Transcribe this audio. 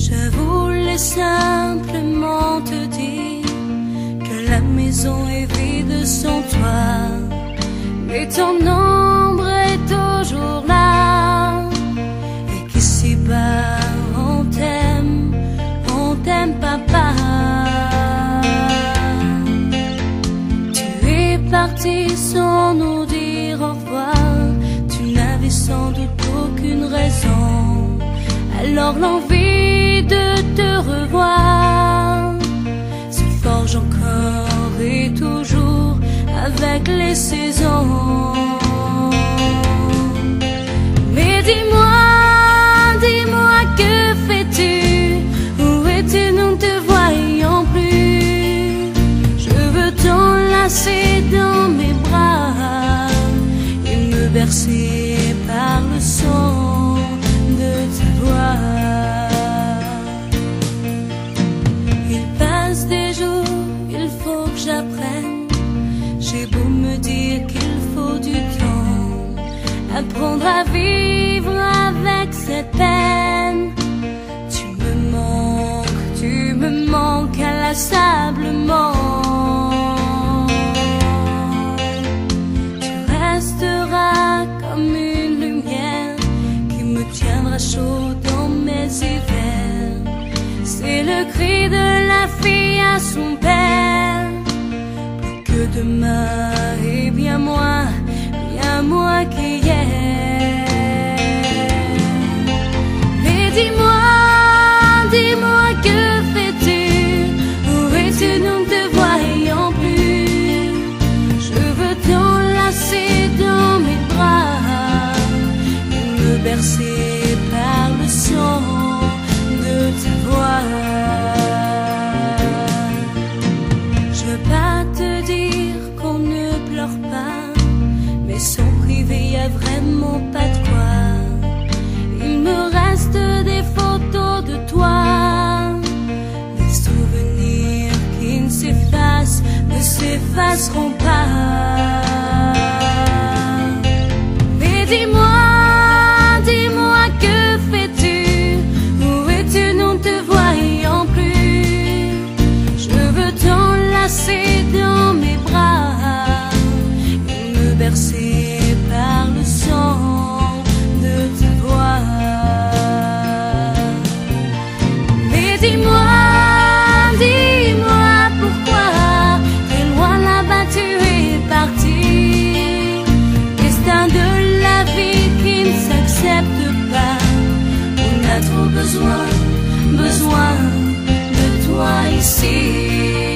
Je voulais simplement te dire que la maison est vide sans toi, mais ton ombre est toujours là, et qu'ici-bas on t'aime papa. Tu es parti sans nous dire au revoir, tu n'avais sans doute aucune raison, alors l'envie de te revoir se forge encore et toujours avec les saisons. Mais dis-moi que fais-tu? Où es-tu? Nous ne te voyons plus. Je veux t'enlacer dans mes bras et me bercer par le son de ta voix. Il passe des jours, il faut que j'apprenne. J'ai beau me dire qu'il faut du temps, apprendre à vivre avec cette peine. Tu me manques inlassablement. Tu resteras comme une lumière qui me tiendra chaud dans mes hivers. C'est le cri de la fille à son père. Que demain est bien moins qu'hier. Mais dis-moi que fais-tu? Où es-tu? Nous ne te voyons plus. Je veux t'enlacer dans mes bras et me bercer par le son de ta voix. Je veux pas te dire qu'on ne pleure pas, mais sans privé y a vraiment pas de quoi. Il me reste des photos de toi, des souvenirs qui ne s'effaceront pas. Mais dis-moi que fais-tu? Où es-tu? Nous ne te voyons plus. Je veux t'enlacer dans mes bras et me bercer par le son de ta voix. Mais dis-moi pourquoi très loin là-bas tu es parti. Destin de la vie qui ne s'accepte pas. On a trop besoin de toi ici.